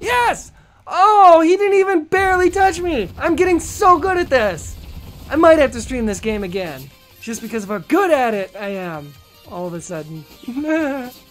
Yes! Oh, he didn't even barely touch me. I'm getting so good at this. I might have to stream this game again. Just because of how good at it I am. All of a sudden.